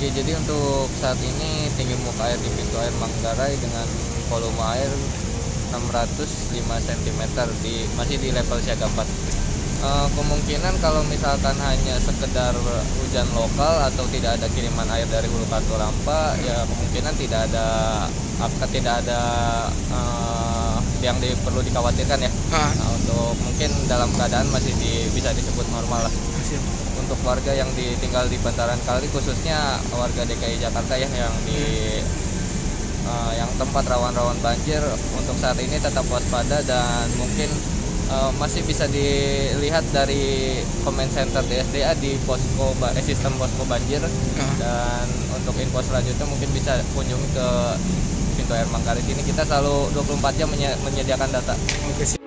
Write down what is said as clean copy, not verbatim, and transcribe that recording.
Oke, jadi untuk saat ini tinggi muka air di pintu air Manggarai dengan volume air 605 cm masih di level siaga 4. Kemungkinan kalau misalkan hanya sekedar hujan lokal atau tidak ada kiriman air dari Hulu Katulampa, ya kemungkinan tidak ada yang perlu dikhawatirkan ya. Nah, untuk mungkin dalam keadaan masih bisa disebut normal lah. Untuk warga yang tinggal di bantaran kali, khususnya warga DKI Jakarta ya, yang tempat rawan-rawan banjir, untuk saat ini tetap waspada dan mungkin masih bisa dilihat dari comment center DSDA di sistem posko banjir. Dan untuk info selanjutnya mungkin bisa kunjungi ke pintu air Manggarai. Ini kita selalu 24 jam menyediakan data. Oke,